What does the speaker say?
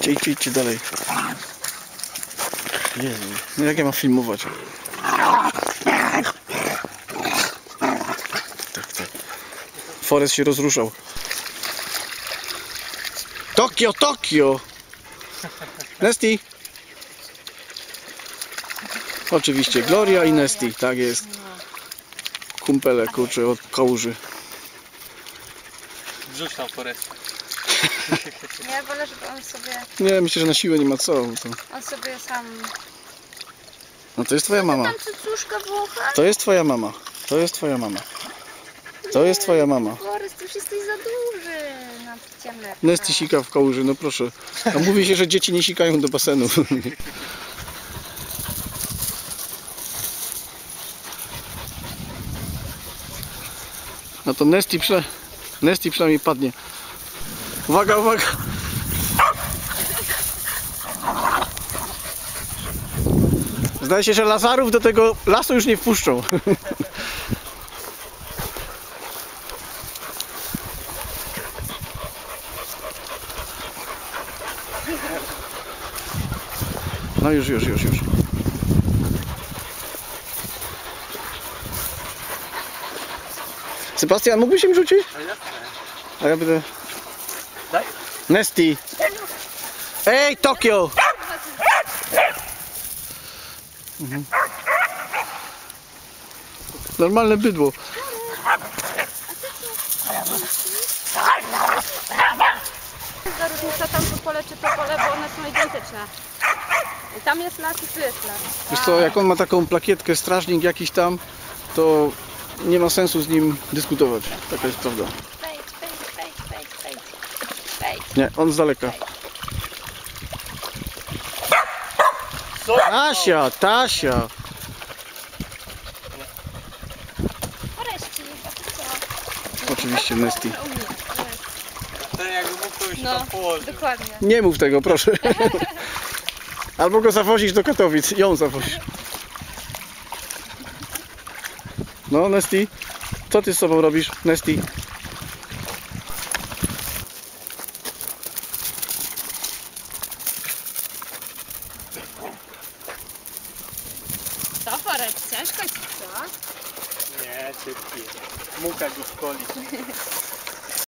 Idźcie dalej. Jezu, no jak ja mam filmować? Tak. Forest się rozruszał. Tokio! Nesty! Oczywiście, Gloria i Nesty, tak jest. Kumpele, kurczę, od kałuży. Wrzuć tam Forest. Ja wolę, żeby on sobie... Nie, myślę, że na siłę nie ma co. To... On sobie sam... No to jest twoja mama. Tam cycuszka wącha? To jest twoja mama. To jest twoja mama. To jest twoja mama. Borys, ty już jesteś za duży na ciemne. Nesty sika w kałuży, no proszę. A mówi się, że dzieci nie sikają do basenu. No to Nesty przynajmniej padnie. Uwaga! Zdaje się, że Lazarów do tego lasu już nie wpuszczą. No już. Sebastian, mógłbyś im rzucić? A ja będę... Daj. Nesty! Ej, Tokio! Normalne bydło. Za różnica tam to pole czy to pole, bo one są identyczne. I tam jest las i tu jest las. Wiesz co, jak on ma taką plakietkę, strażnik jakiś tam, to nie ma sensu z nim dyskutować. Taka jest prawda. Wejdź. Nie, on z daleka. Tasia! Wreszcie, a ty co? Oczywiście Nesty. Ten jak mógł, to już się No, tam położył. dokładnie. Nie mów tego, proszę. Albo go zawozisz do Katowic, ją zawozisz. No, Nesty, co ty z sobą robisz, Nesty? To Forest, ciężko ci, co? Nie, szybki. Muka go wkoli.